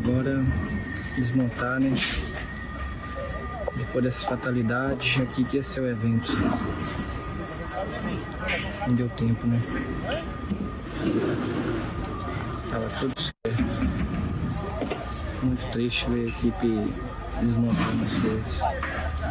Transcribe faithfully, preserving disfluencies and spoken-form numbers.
agora desmontar, né? Depois dessas fatalidades, aqui que esse é o evento. Não deu tempo, né? Tava tudo certo. Muito triste ver a equipe desmontando as coisas.